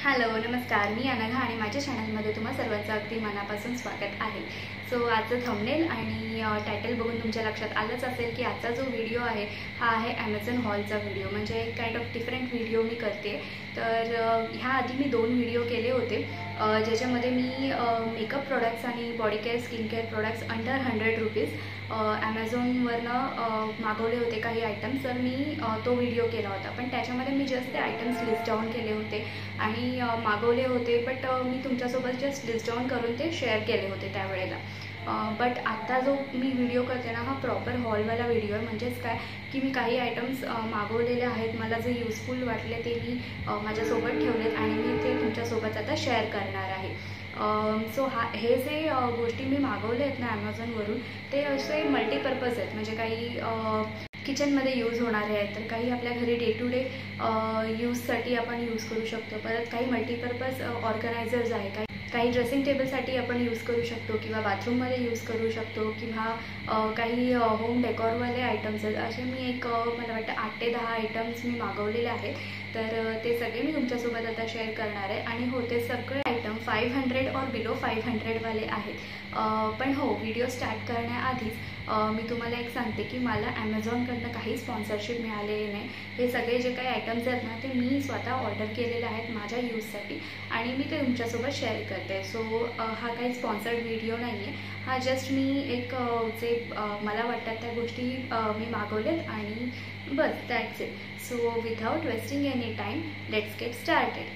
Hello नमस्कार, मी अनघा आणि माझ्या चॅनलमध्ये तुम्हा सर्वांचं अगदी मनापासून स्वागत आहे। सो आजचं थंबनेल आणि टायटल बघून तुमच्या लक्षात आलंच असेल की आजचा जो व्हिडिओ आहे हा आहे ॲमेझॉन हॉलचा व्हिडिओ। म्हणजे काइंड ऑफ डिफरंट व्हिडिओ मी करते। तर ह्या आधी मी 2 व्हिडिओ केले होते ज्याच्यामध्ये मी मेकअप प्रोडक्ट्स आणि body care skin care products under 100 rupees ॲमेझॉनवरनं मागवले होते काही आयटम्स। तर मी तो व्हिडिओ केला होता, पण त्याच्यामध्ये मी जस्ट ते आयटम्स लिस्ट डाऊन केले होते आणि मागवले होते। बट मी तुमच्यासोबत जस्ट लिस्ट डाऊन करून ते शेअर केले होते त्यावेळेला। बट आता जो मी व्हिडिओ करते ना, हा प्रॉपर हॉलवाला व्हिडिओ आहे। म्हणजेच काय की मी काही आयटम्स मागवलेले आहेत, मला जे युजफुल वाटले ते मी माझ्यासोबत ठेवलेत आणि मी ते तुमच्यासोबत आता शेअर करणार आहे। सो हे जे गोष्टी मी मागवले आहेत ना ॲमेझॉनवरून, ते असे मल्टीपर्पज आहेत। म्हणजे काही किचनमध्ये यूज होणारे आहेत, तर काही आपल्या घरी डे टू डे यूजसाठी आपण यूज करू शकतो। परत काही मल्टीपर्पज ऑर्गनायझर्स आहे, काही ड्रेसिंग टेबलसाठी आपण यूज करू शकतो किंवा बाथरूममध्ये यूज करू शकतो किंवा काही होम डेकॉरवाले आयटम्स आहेत। असे मी मला वाटतं 8 ते 10 आयटम्स मी मागवलेले आहेत। तर ते सगळे मी तुमच्यासोबत आता शेअर करणार आहे। आणि हो, ते सगळे आयटम 500 और बिलो 500 वाले आहेत। पण हो, व्हिडिओ स्टार्ट करण्याआधीच मी तुम्हाला एक सांगते की मला ॲमेझॉनकडनं काही स्पॉन्सरशिप मिळालेली नाही। हे सगळे जे काही आयटम्स आहेत ना, ते मी स्वतः ऑर्डर केलेले आहेत माझ्या यूजसाठी आणि मी ते तुमच्यासोबत शेअर करते। सो हा काही स्पॉन्सर्ड व्हिडिओ नाही आहे, हा जस्ट मी जे मला वाटतात त्या गोष्टी मी मागवलेत आणि बस, that's it. So without wasting any time, let's get started.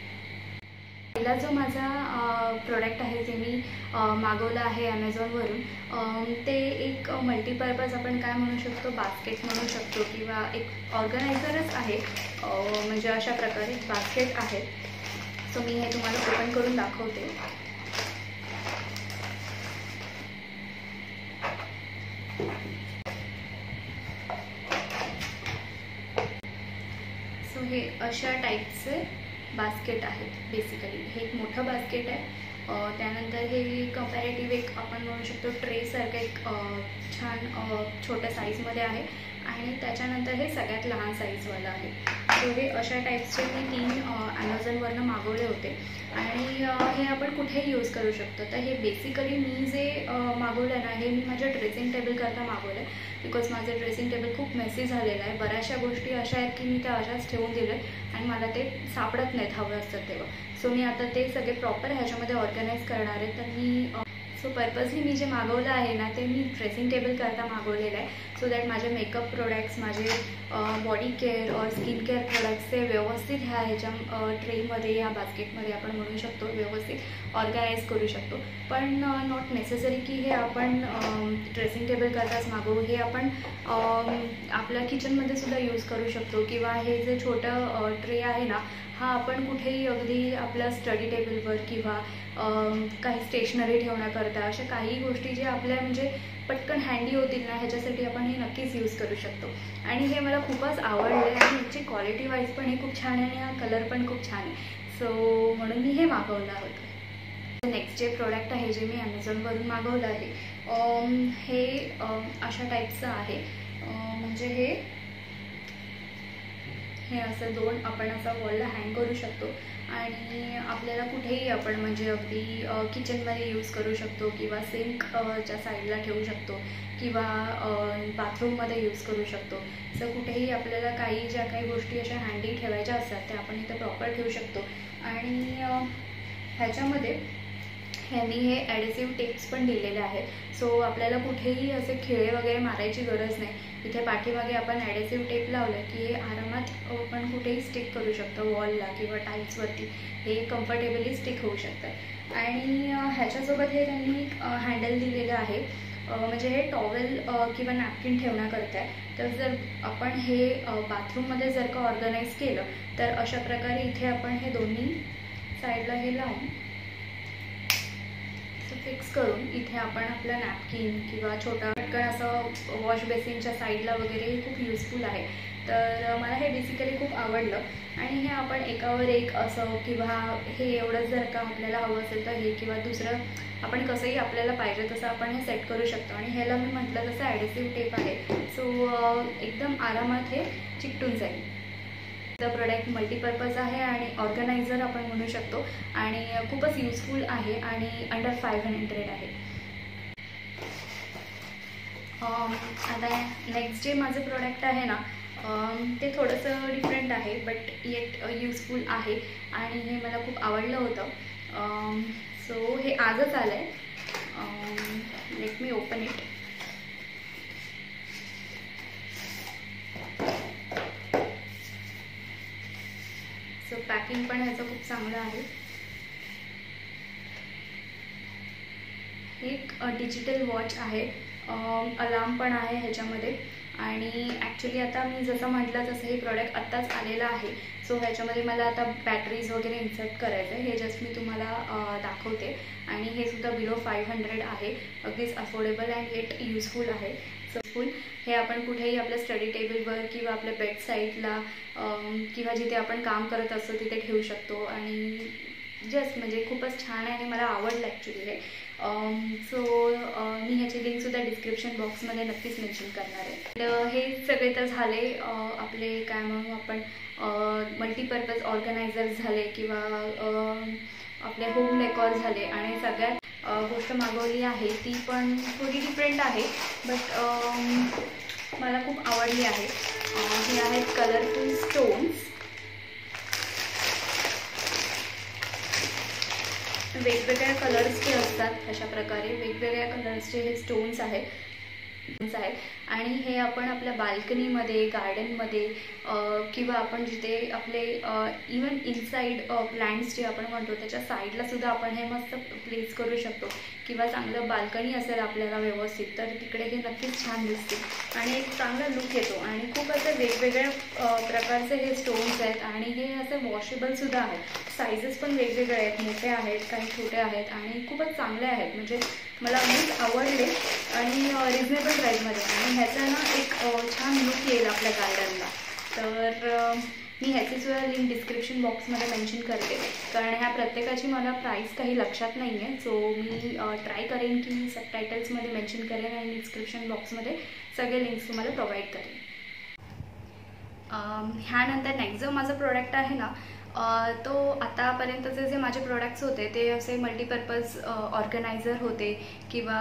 पहिला जो माझा प्रोडक्ट आहे जे मी मागवलं आहे ॲमेझॉनवरून, ते एक मल्टीपर्पज आपण काय म्हणू शकतो, बास्केट म्हणू शकतो किंवा एक ऑर्गनायझरच आहे। म्हणजे अशा प्रकारे बास्केट आहे। सो मी हे तुम्हाला ओपन करून दाखवते। सो हे अशा टाईपचे बास्केट आहेत। बेसिकली हे एक मोठं बास्केट आहे। त्यानंतर हे कंपॅरेटिव्ह एक आपण म्हणू शकतो ट्रेसारखं एक छान छोट्या साईजमध्ये आहे आणि त्याच्यानंतर हे सगळ्यात लहान साईजवालं आहे। सो हे अशा टाईप्सचे मी 3 ॲमेझॉनवरनं मागवले होते आणि हे आपण कुठेही यूज करू शकतो। तर हे बेसिकली मी जे मागवलं आहे ना, हे मी माझ्या ड्रेसिंग टेबलकरता मागवलं आहे। बिकॉज माझं ड्रेसिंग टेबल खूप मेसी झालेलं आहे। बऱ्याचशा गोष्टी अशा आहेत की मी त्या अशाच ठेवून दिल्या आणि मला ते सापडत नाहीत हवं असतं तेव्हा। सो मी आता ते सगळे प्रॉपर ह्याच्यामध्ये ऑर्गनाईज करणार आहे। तर मी पर्पजली मी जे मागवलं आहे ना, ते मी ड्रेसिंग टेबल करता मागवलेलं आहे। सो दॅट माझे मेकअप प्रोडक्ट्स, माझे बॉडी केअर और स्किन केअर प्रोडक्ट्स ते व्यवस्थित ह्याच्या ट्रेमध्ये या बास्केटमध्ये आपण म्हणू शकतो व्यवस्थित ऑर्गनाईज करू शकतो। पण नॉट नेसेसरी की हे आपण ड्रेसिंग टेबल करताच मागवू, हे आपण आपल्या किचनमध्ये सुद्धा यूज करू शकतो। किंवा हे जे छोटं ट्रे आहे ना, हा आपण कुठेही अगदी आपल्या स्टडी टेबलवर किंवा काही स्टेशनरी ठेवण्याकरता अशा काही गोष्टी जे आपल्या म्हणजे पटकन हँडी होतील ना, ह्याच्यासाठी आपण हे नक्कीच यूज करू शकतो। आणि हे मला खूपच आवडलं आहे आणि ह्याची क्वालिटी वाईज पण हे खूप छान आहे आणि हा कलर पण खूप छान आहे। सो म्हणून मी हे मागवलं होतं। नेक्स्ट जे प्रोडक्ट आहे जे मी ॲमेझॉनवरून मागवलं आहे, हे अशा टाईपचं आहे। म्हणजे हे असं 2 आपण असा वॉलला हँग करू शकतो आणि आपल्याला कुठेही आपण म्हणजे अगदी किचनमध्ये यूज करू शकतो किंवा सिंकच्या साईडला ठेवू शकतो किंवा बाथरूममध्ये यूज करू शकतो। सो कुठेही आपल्याला ज्या काही गोष्टी अशा हँडी ठेवायच्या असतात त्या आपण इथं प्रॉपर ठेवू शकतो। आणि ह्याच्यामध्ये ह्यांनी हे ॲडेसिव्ह टेप्स पण दिलेले आहेत। सो आपल्याला कुठेही असे खिळे वगैरे मारायची गरज नाही। इथे पाठीमागे आपण ॲडेसिव्ह टेप लावलं की हे आरामात आपण कुठेही स्टिक करू शकतो, वॉलला किंवा टाईल्सवरती हे कम्फर्टेबली स्टिक होऊ शकतं। आणि ह्याच्यासोबत हे त्यांनी हँडल दिलेलं आहे, म्हणजे हे टॉवेल किंवा नॅपकिन ठेवण्याकरता आहे। तर जर आपण हे बाथरूममध्ये जर का ऑर्गनाईज केलं तर अशा प्रकारे इथे आपण हे दोन्ही साईडला हे लावून फिक्स करून इथे आपण आपलं नॅपकिन किंवा छोटा पटकन असं वॉश बेसिनच्या साईडला वगैरे खूप युजफुल आहे। तर मला हे बेसिकली खूप आवडलं आणि हे आपण एकावर एक असं किंवा हे एवढंच जर का आपल्याला हवं असेल तर हे किंवा दुसरं आपण कसंही आपल्याला पाहिजे तसं आपण हे सेट करू शकतो। आणि ह्याला मी म्हटलं तसं ॲडेसिव्ह टेप आहे। सो एकदम आरामात हे चिकटून जाईल। प्रोडक्ट मल्टीपर्पज आहे आणि ऑर्गनायझर आपण म्हणू शकतो आणि खूपच यूजफुल आहे आणि अंडर 500 आहे. आता नेक्स्ट जे माझं प्रोडक्ट आहे ना ते थोडंसं डिफरंट आहे बट येट यूजफुल आहे आणि हे मला खूप आवडलं होतं. सो हे आजच आलं आहे. Let me open it. So packing पण ह्याचं खूप चांगलं आहे. एक डिजिटल वॉच आहे, अलार्म पण आहे ह्याच्यामध्ये आणि ॲक्च्युली आता मी जसं म्हटलं तसं हे प्रोडक्ट आत्ताच आलेलं आहे. सो ह्याच्यामध्ये मला आता बॅटरीज वगैरे इन्सर्ट करायचं आहे. हे जस्ट मी तुम्हाला दाखवते आणि हे सुद्धा बिलो 500 आहे. अगदीच अफोर्डेबल अँड येट यूजफुल आहे. सफुल हे आपण कुठेही आपल्या स्टडी टेबलवर किंवा आपल्या बेड साईडला किंवा जिथे आपण काम करत असतो तिथे ठेवू शकतो आणि जस्ट म्हणजे खूपच छान आहे आणि मला आवडलं ॲक्च्युली हे. सो मी ह्याची लिंकसुद्धा डिस्क्रिप्शन बॉक्समध्ये नक्कीच मेन्शन करणार आहे. हे सगळे तर झाले आपले काय म्हणू आपण मल्टीपर्पज ऑर्गनायझर झाले किंवा आपले होम डेकॉर झाले आणि सगळ्यात गोष्ट मागवली आहे ती पण थोडी डिफरंट आहे बट मला खूप आवडली आहे. हे आहेत कलरफुल स्टोन्स. वेगवेगळ्या कलर्सचे असतात. अशा प्रकारे वेगवेगळ्या कलर्सचे हे स्टोन्स आहेत आणि हे आपण आपल्या बाल्कनीमध्ये गार्डनमध्ये किंवा आपण जिथे आपले इवन इनसाइड प्लांट्स जे आपण म्हणतो त्याच्या साईडला सुद्धा आपण हे मस्त प्लेस करू शकतो किंवा चांगलं बाल्कनी असेल आपल्याला व्यवस्थित तर तिकडे हे नक्कीच छान दिसतील आणि एक चांगला लुक येतो. आणि खूप असे वेगवेगळ्या प्रकारचे हे स्टोन्स आहेत आणि हे असे वॉशेबलसुद्धा आहेत. सायझेस पण वेगवेगळे आहेत, मोठे आहेत काही छोटे आहेत आणि खूपच चांगले आहेत. म्हणजे मला अगदीच आवडले आणि रिजनेबल प्राईसमध्ये आणि ह्याचा ना एक छान लुक येईल आपल्या गार्डनला. तर मी ह्याचीसुद्धा लिंक डिस्क्रिप्शन बॉक्समध्ये मेन्शन करते कारण ह्या प्रत्येकाची मला प्राईस काही लक्षात नाही आहे. सो मी ट्राय करेन की सबटायटल्समध्ये मेन्शन करेन आणि डिस्क्रिप्शन बॉक्समध्ये सगळे लिंक्स तुम्हाला प्रोव्हाइड करेन. ह्यानंतर नेक्स्ट जो माझा प्रोडक्ट आहे ना तो आतापर्यंतचे जे माझे प्रोडक्ट्स होते ते असे मल्टीपर्पज ऑर्गनायझर होते किंवा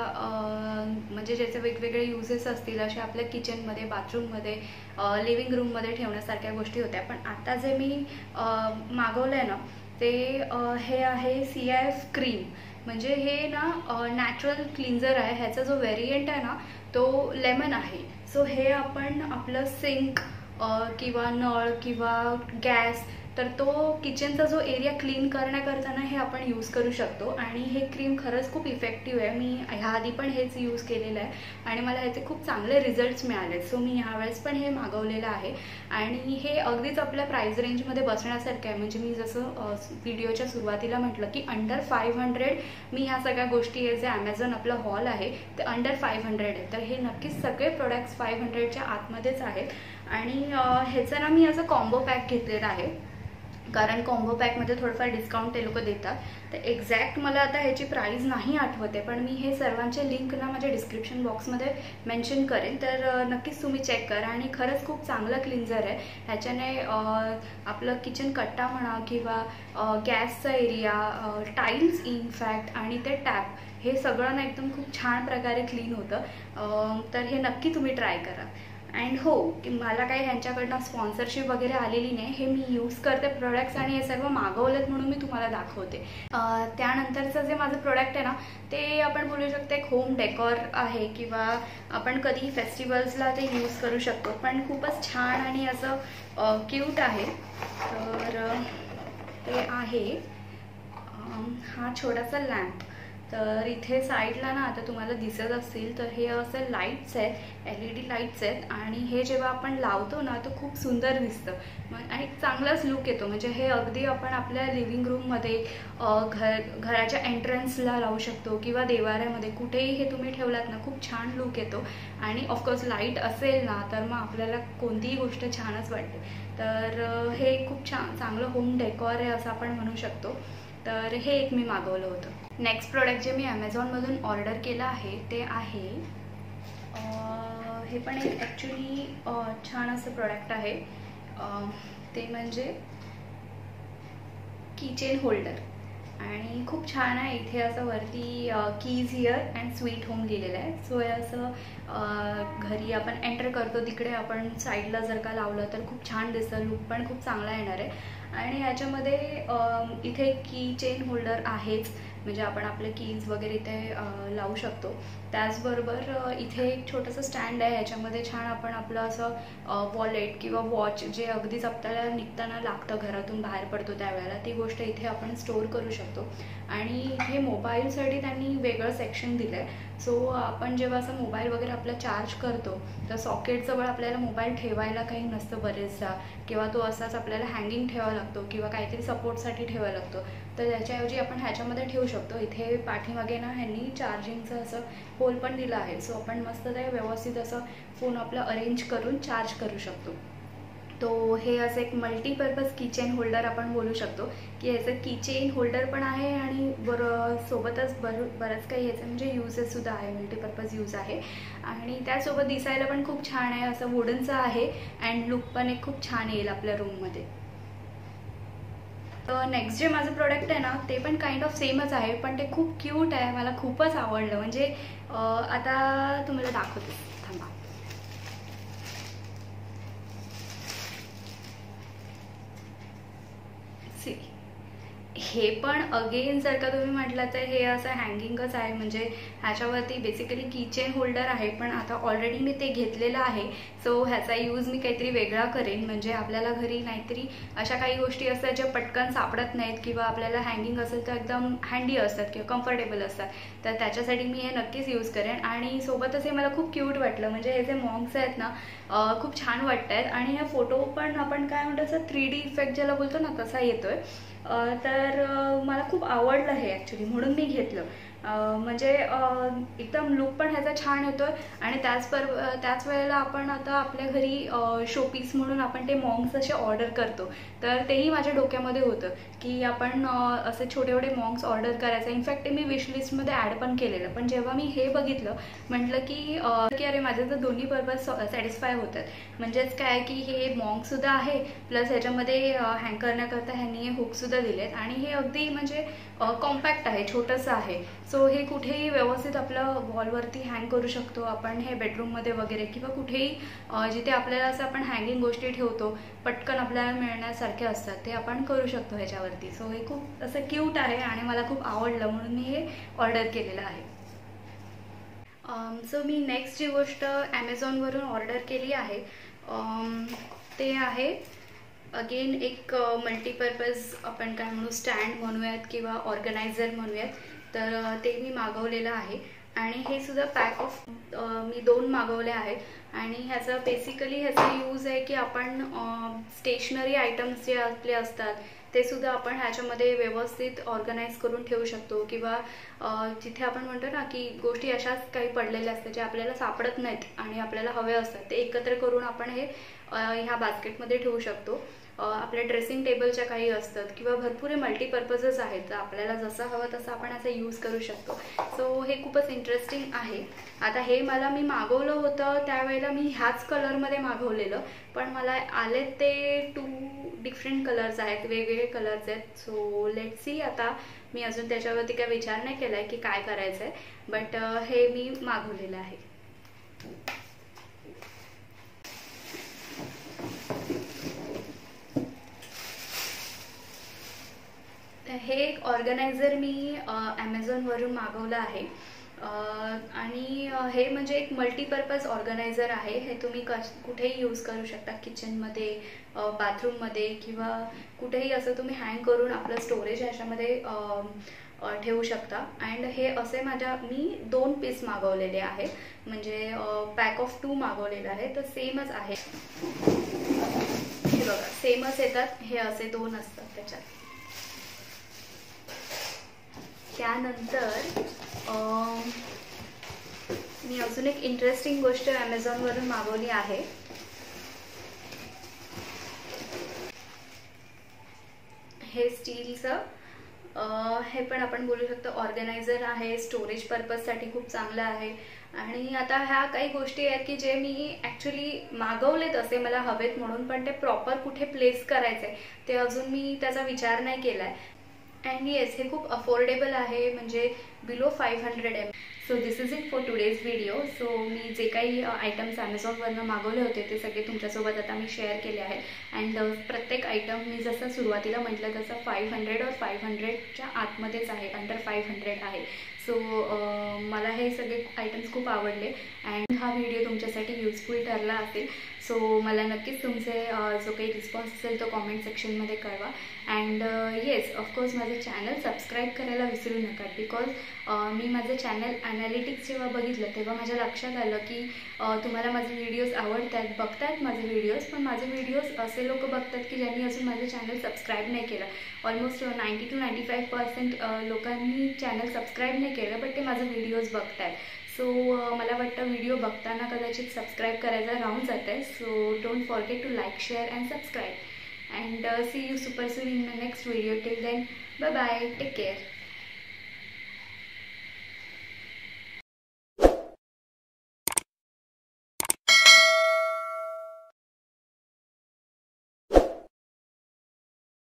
म्हणजे ज्याचे वेगवेगळे युजेस असतील असे आपल्या किचनमध्ये बाथरूममध्ये लिव्हिंग रूममध्ये ठेवण्यासारख्या गोष्टी होत्या. पण आता जे मी मागवलं आहे ना ते हे आहे CIF क्रीम. म्हणजे हे ना नॅचरल क्लिन्झर आहे. ह्याचा जो व्हेरियंट आहे ना तो लेमन आहे. सो हे आपण आपलं सिंक किंवा नळ किंवा गॅस तर तो किचनचा जो एरिया क्लीन करण्याकरता ना हे आपण यूज करू शकतो आणि हे क्रीम खरंच खूप इफेक्टिव्ह आहे. मी ह्याआधी पण हेच यूज केलेलं आहे आणि मला ह्याचे खूप चांगले रिझल्ट्स मिळाले. सो मी ह्यावेळेस पण हे मागवलेलं आहे आणि हे अगदीच आपल्या प्राईस रेंजमध्ये बसण्यासारखं आहे. म्हणजे मी जसं व्हिडिओच्या सुरुवातीला म्हटलं की अंडर 500 मी ह्या सगळ्या गोष्टी आहे जे ॲमेझॉन आपलं हॉल आहे ते अंडर 500 आहे. तर हे नक्कीच सगळे प्रोडक्ट्स 500च्या आतमध्येच आहेत आणि ह्याचं ना मी असं कॉम्बो पॅक घेतलेला आहे कारण कॉम्बो पॅकमध्ये थोडंफार डिस्काउंट ते लोक देतात. तर एक्झॅक्ट मला आता ह्याची प्राईस नाही आठवते पण मी हे सर्वांचे लिंक ना माझ्या डिस्क्रिप्शन बॉक्समध्ये मेन्शन करेन तर नक्कीच तुम्ही चेक करा. आणि खरंच खूप चांगलं क्लिन्झर आहे. ह्याच्याने आपलं किचन कट्टा म्हणा किंवा गॅसचा एरिया टाईल्स इनफॅक्ट आणि ते टॅप हे सगळं ना एकदम खूप छान प्रकारे क्लीन होतं. तर हे नक्की तुम्ही ट्राय करा. अँड हो मला काही ह्यांच्याकडनं स्पॉन्सरशिप वगैरे आलेली नाही. हे मी यूज करते प्रोडक्ट्स आणि हे सर्व मागवलेत म्हणून मी तुम्हाला दाखवते. त्यानंतरचं जे माझं प्रोडक्ट आहे ना ते आपण बोलू शकतो एक होम डेकॉर आहे किंवा आपण कधी फेस्टिवल्सला ते यूज करू शकतो. पण खूपच छान आणि असं क्यूट आहे. तर ते आहे हा छोटासा लॅम्प. तर इथे साईडला ना आता तुम्हाला दिसत असतील तर हे असे लाईट्स आहेत, LED लाईट्स आहेत आणि हे जेव्हा आपण लावतो ना तर खूप सुंदर दिसतं आणि चांगलाच लुक येतो. म्हणजे हे अगदी आपण आपल्या लिव्हिंग रूममध्ये घराच्या एंट्रन्सला लावू शकतो किंवा देवाऱ्यामध्ये कुठेही हे तुम्ही ठेवलात ना खूप छान लुक येतो. आणि ऑफकोर्स लाईट असेल ना तर मग आपल्याला कोणतीही गोष्ट छानच वाटते. तर हे खूप चांगलं होम डेकॉर आहे असं आपण म्हणू शकतो. तर हे एक मी मागवलं होतं. नेक्स्ट प्रोडक्ट जे मी ॲमेझॉनमधून ऑर्डर केलं आहे ते आहे हे पण एक ॲक्च्युली छान असं प्रोडक्ट आहे. ते म्हणजे कीचेन होल्डर, आणि खूप छान आहे. इथे असं वरती keys here and sweet home लिहिलेलं आहे. सो हे असं घरी आपण एंटर करतो तिकडे आपण साईडला जर का लावलं तर खूप छान दिसतं, लुक पण खूप चांगला येणार आहे. आणि ह्याच्यामध्ये इथे की चेन होल्डर आहेच, म्हणजे आपण आपले कीज वगैरे इथे लावू शकतो. त्याचबरोबर इथे एक छोटंसं स्टँड आहे, ह्याच्यामध्ये छान आपण आपलं असं वॉलेट किंवा वॉच जे अगदीच आपल्याला निघताना लागतं, घरातून बाहेर पडतो त्यावेळेला, ती गोष्ट इथे आपण स्टोअर करू शकतो. आणि हे मोबाईलसाठी त्यांनी वेगळं सेक्शन दिलं आहे. सो आपण जेव्हा असं मोबाईल वगैरे आपला चार्ज करतो तर सॉकेटजवळ आपल्याला मोबाईल ठेवायला काही नसतं बरेचदा, किंवा तो असाच आपल्याला हँगिंग ठेवावा लागतो किंवा काहीतरी सपोर्टसाठी ठेवावा लागतो. तर त्याच्याऐवजी आपण ह्याच्यामध्ये ठेवू शकतो. इथे पाठीमागे ना ह्यांनी चार्जिंगचं असं होल पण दिलं आहे. सो आपण मस्त ते व्यवस्थित असं फोन आपला अरेंज करून चार्ज करू शकतो. तो हे असं एक मल्टीपर्पज किचेन होल्डर आपण बोलू शकतो, की ह्याचं किचेन होल्डर पण आहे आणि सोबतच बरंच काही ह्याचं म्हणजे युजेससुद्धा आहे, मल्टीपर्पज यूज आहे. आणि त्यासोबत दिसायला पण खूप छान आहे, असं वुडनचं आहे अँड लुक पण एक खूप छान येईल आपल्या रूममध्ये. नेक्स्ट जे माझं प्रोडक्ट आहे ना, ते पण काइंड ऑफ सेमच आहे, पण ते खूप क्यूट आहे, मला खूपच आवडलं. म्हणजे आता तुम्हाला दाखवते, थांबा. सी, हे पण अगेन जर का तुम्ही म्हटलं तर हे असं हँगिंगच आहे, म्हणजे ह्याच्यावरती बेसिकली कीचेन होल्डर आहे, पण आता ऑलरेडी मी ते घेतलेलं आहे. सो ह्याचा यूज मी काहीतरी वेगळा करेन. म्हणजे आपल्याला घरी नाहीतरी अशा काही गोष्टी असतात ज्या पटकन सापडत नाहीत, किंवा आपल्याला हँगिंग असेल तर एकदम हँडी असतात किंवा कम्फर्टेबल असतात, तर त्याच्यासाठी मी हे नक्कीच यूज करेन. आणि सोबतच हे मला खूप क्यूट वाटलं, म्हणजे हे जे मॉन्क्स आहेत ना खूप छान वाटत आहेत. आणि हा फोटो पण आपण काय म्हणतो असं 3D इफेक्ट ज्याला बोलतो ना तसा येतोय. तर मला खूप आवडलं हे ॲक्च्युली, म्हणून मी घेतलं. म्हणजे एकदम लुक पण ह्याचा छान येतोय. आणि त्याच वेळेला आपण आता आपल्या घरी शोपीस म्हणून आपण ते मॉन्क्स असे ऑर्डर करतो, तर तेही माझ्या डोक्यामध्ये होतं की आपण असे छोटे छोटे मॉन्क्स ऑर्डर करायचं. इनफॅक्ट ते मी विश लिस्टमध्ये ॲड पण केलेलं. पण जेव्हा मी हे बघितलं म्हटलं की अरे माझे तर दोन्ही पर्पज सॅटिस्फाय होतात. म्हणजेच काय की हे मॉन्कसुद्धा आहे, प्लस ह्याच्यामध्ये हँग करण्याकरता ह्यांनी हुकसुद्धा दिलेत. आणि हे अगदी म्हणजे कॉम्पॅक्ट आहे, छोटंसं आहे. सो हे कुठेही व्यवस्थित आपलं वॉलवरती हँग करू शकतो आपण, हे बेडरूममध्ये वगैरे किंवा कुठेही जिथे आपल्याला असं आपण हँगिंग गोष्टी ठेवतो पटकन आपल्याला मिळण्यासारखे असतात, ते आपण करू शकतो ह्याच्यावरती. सो हे खूप असं क्यूट आहे आणि मला खूप आवडलं, म्हणून मी हे ऑर्डर केलेलं आहे. सो मी नेक्स्ट जी गोष्ट ॲमेझॉनवरून ऑर्डर केली आहे ते आहे अगेन एक मल्टीपर्पज, आपण काय म्हणू, स्टँड म्हणूयात किंवा ऑर्गनायझर म्हणूयात. तर ते मी मागवलेलं आहे. आणि हे सुद्धा पॅक ऑफ मी 2 मागवले आहेत. आणि ह्याचा बेसिकली ह्याचा यूज आहे की आपण स्टेशनरी आयटम्स जे आपले असतात ते सुद्धा आपण ह्याच्यामध्ये व्यवस्थित ऑर्गनाइज करून ठेवू शकतो. किंवा जिथे आपण म्हणतो ना की गोष्टी अशाच काही पडलेल्या असतात जे आपल्याला सापडत नाहीत आणि आपल्याला हवे असतात, ते एकत्र करून आपण हे ह्या बास्केटमध्ये ठेवू शकतो. आपल्या ड्रेसिंग टेबलच्या काही असतात किंवा भरपूर मल्टीपर्पजेस आहेत, तर आपल्याला जसं हवं तसं आपण असं यूज करू शकतो. सो हे खूपच इंटरेस्टिंग आहे. आता हे मी मागवलं होतं त्यावेळेला मी ह्याच कलरमध्ये मागवलेलं, पण मला आले ते 2 डिफरंट कलर्स आहेत, वेगवेगळे कलर्स आहेत. सो लेट्स सी, आता मी अजून त्याच्यावरती काय विचार नाही केला आहे की काय करायचं आहे, बट हे मी मागवलेलं आहे. हे एक ऑर्गनायझर मी ॲमेझॉनवरून मागवलं आहे. आणि हे म्हणजे एक मल्टीपर्पज ऑर्गनायझर आहे. हे तुम्ही कुठेही यूज करू शकता, किचनमध्ये, बाथरूममध्ये किंवा कुठेही असं तुम्ही हँग करून आपलं स्टोरेज ह्याच्यामध्ये ठेवू शकता. अँड हे असे मी 2 पीस मागवलेले आहेत, म्हणजे पॅक ऑफ 2 मागवलेलं आहे. तर सेमच आहे, हे बघा सेमच येतात. हे असे 2 असतात त्याच्यात. त्यानंतर मी अजून एक इंटरेस्टिंग गोष्ट ॲमेझॉनवरून मागवली आहे. हे स्टीलचं हे पण आपण बोलू शकतो ऑर्गनायझर आहे, स्टोरेज पर्पजसाठी खूप चांगलं आहे. आणि आता ह्या काही गोष्टी आहेत की जे मी ॲक्च्युली मागवले तसे मला हवेत म्हणून, पण ते प्रॉपर कुठे प्लेस करायचे ते अजून मी त्याचा विचार नाही केला आहे. अँड येस, हे खूप अफोर्डेबल आहे, म्हणजे below 500 ml. So this is it for today's video. So मी जे काही आयटम्स ॲमेझॉनवरनं मागवले होते ते सगळे तुमच्यासोबत आता मी शेअर केले आहेत. अँड प्रत्येक आयटम मी जसं सुरुवातीला म्हटलं तसं 500 और 500च्या आतमध्येच आहे, अंडर 500 आहे. सो मला हे सगळे आयटम्स खूप आवडले अँड हा व्हिडिओ तुमच्यासाठी युजफुल ठरला असेल. सो मला नक्कीच तुमचे जो काही रिस्पॉन्स असेल तो कॉमेंट सेक्शनमध्ये कळवा. अँड येस, ऑफकोर्स माझं चॅनल सबस्क्राईब करायला विसरू नका, बिकॉज मी माझं चॅनल ॲनालिटिक्स जेव्हा बघितलं तेव्हा माझ्या लक्षात आलं की तुम्हाला माझे व्हिडिओज आवडतात, बघतायत माझे व्हिडिओज, पण माझे व्हिडिओज असे लोक बघतात की ज्यांनी अजून माझं चॅनल सबस्क्राईब नाही केलं. ऑलमोस्ट 90 to 95% लोकांनी चॅनल सबस्क्राईब नाही केलं, बट ते माझे व्हिडिओज बघतात. सो मला वाटतं व्हिडिओ बघताना कदाचित सबस्क्राईब करायचं राहून जात आहे. So don't forget to like, share and subscribe. And see you super soon in my next video. Till then, bye bye, take care.